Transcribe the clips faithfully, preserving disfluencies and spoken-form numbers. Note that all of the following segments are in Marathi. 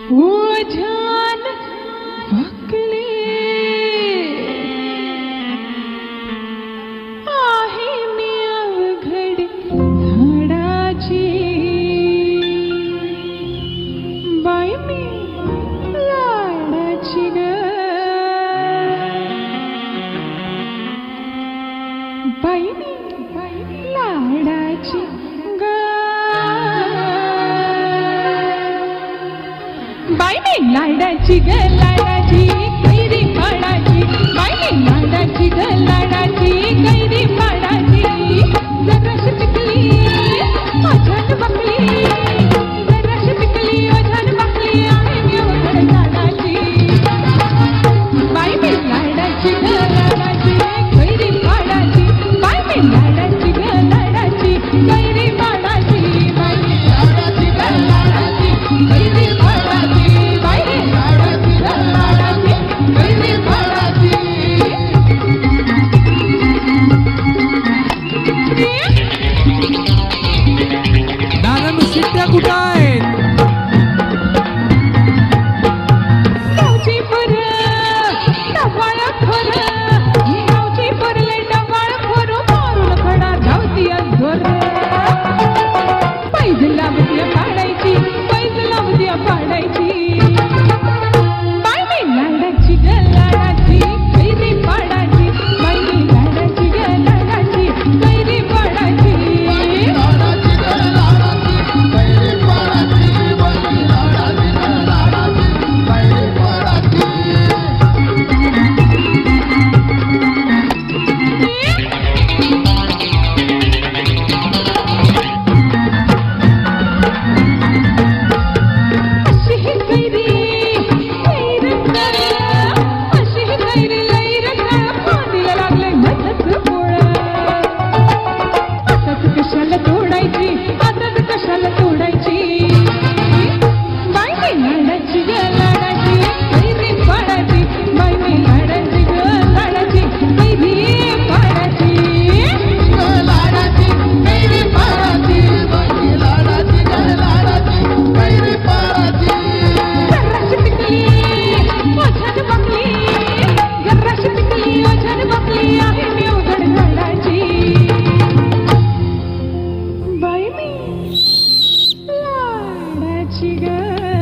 ओझान वाकले आहे मी अवघड झाडाची बाई मी लाडाची ग बाई मी लाडाची ग बाई मी लाडाची ग लाडाची कैरी पाडाची बाई मी लाडाची ग लाडाची कैरी पाडाची जराशी पिकली ओझान बकली जराशी पिकली ओझान बकली आहे मी अवघड झाडाची बाई मी लाडाची ग लाडाची कैरी पाडाची बाई मी लाडाची ग लाडाची कैरी पाडाची बाई मी लाडाची ग लाडाची कैरी पाडाची बाई मी लाडाची ग लाडाची कैरी पाडाची दादा मी शिट्ट्या कुठं आहेत गावची पोर डबाळ खोर गावची पोरले डबाळ खोर मारून खडा धावती अंधोर पैज लावती पाडायची पैज लावती पाडायची बाई मी लाडाची ग लाडाची कैरी पाडाची बाई मी लाडाची ग लाडाची कैरी पाडाची अशी ही कैरी लैर कर अशी ही कैरी लैर कर फांदीला लागले मधच पोळ आताच कशाला तोडायची आताच कशाला तोडायची बाई मी लाडाची ग लाडाची कैरी पाडाची बाई मी लाडाची ग लाडाची कैरी पाडाची लाडाची कैरी पाडाची बाई मी लाडाची ग लाडाची कैरी पाडाची जराशी पिकली ओझान बकली जराशी पिकली ओझान बकली आहे मी अवघड झाडाची बाई मी लाडाची ग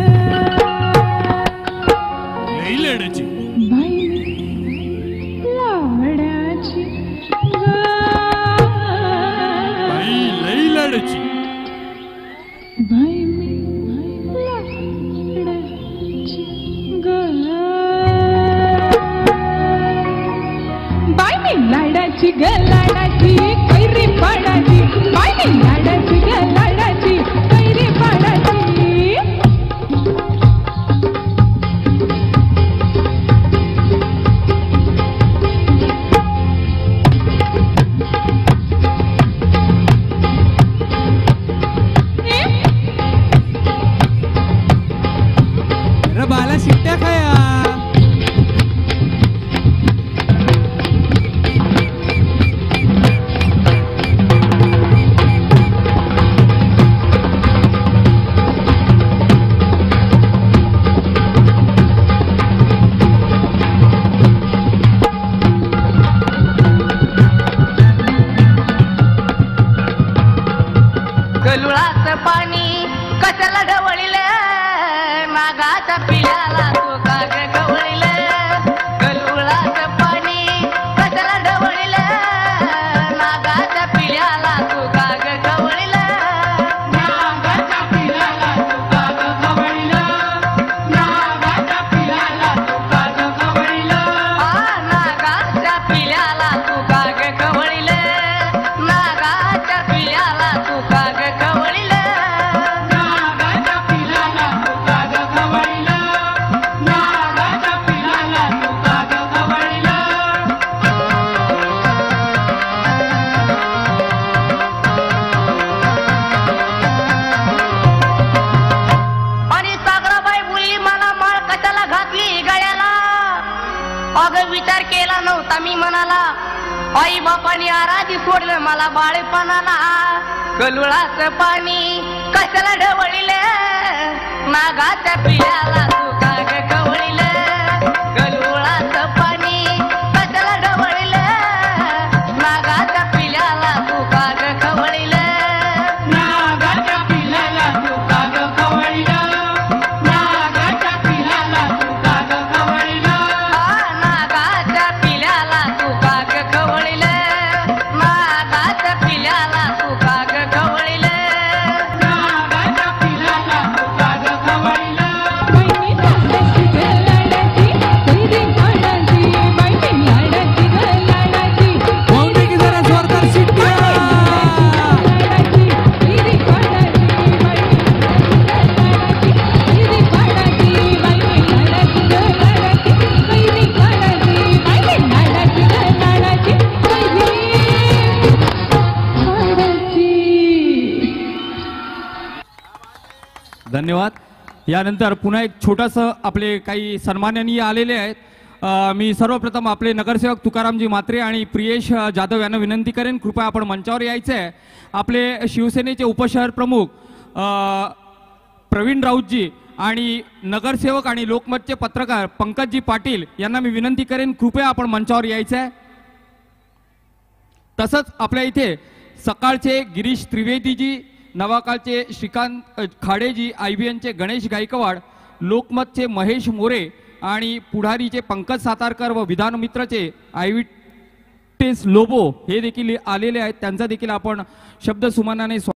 लई लढायची बाई मी लाडाची ग बाई लई लढायची बाई मी लाडाची ग बाई मी लाडाची ग लाडाची कैरी पाडाची बाई मी लाडाची ग लाडाची कैरी पाडाची अरे बाला शिट्ट्या खाया गलुळाचं पाणी कशाला ढवळीले नागाच्या पिल्याला तू काग गवळीले गलुळाचं पाणी कशाला ढवळीले नागाच्या पिल्याला तू काग गवळीले नागाच्या पिल्याला तू काग गवळीले नागाच्या पिल्याला तू काग गवळीले नागाच्या पिल्याला तू काग गवळीले नागाच्या पिल्याला तू काग गवळीले नागाच्या पिल्याला तू काग गवळीले नागाच्या पिल्याला तू काग गवळीले आणि सागराबाई बोलली मला माळ कशाला घातली गळ्याला अगं विचार केला नव्हता मी मनाला आई बापाने आराधी सोडलं मला बाळपणाला गलुळाचं पाणी कशाला ढवळीले नागाच्या पिल्याला धन्यवाद. यानंतर पुन्हा एक छोटासा आपले काही सन्माननीय आलेले आहेत. अ, मी सर्वप्रथम आपले नगरसेवक तुकारामजी म्हात्रे आणि प्रियेश अ, जाधव यांना विनंती करेन कृपया आपण मंचावर यायचे आहे. आपले शिवसेनेचे उपशहर प्रमुख अ, प्रवीण राऊतजी आणि नगरसेवक आणि लोकमतचे पत्रकार पंकजजी पाटील यांना मी विनंती करेन कृपया आपण मंचावर यायचे आहे. तसंच आपल्या इथे सकाळचे गिरीश त्रिवेदीजी, नवाकाळचे श्रीकांत खाडेजी, आय बी एनचे गणेश गायकवाड, लोकमतचे महेश मोरे आणि पुढारीचे पंकज सातारकर व विधानमित्रचे आयविटेस लोबो हे देखील आलेले आहेत. त्यांचा देखील आपण शब्द सुमनाने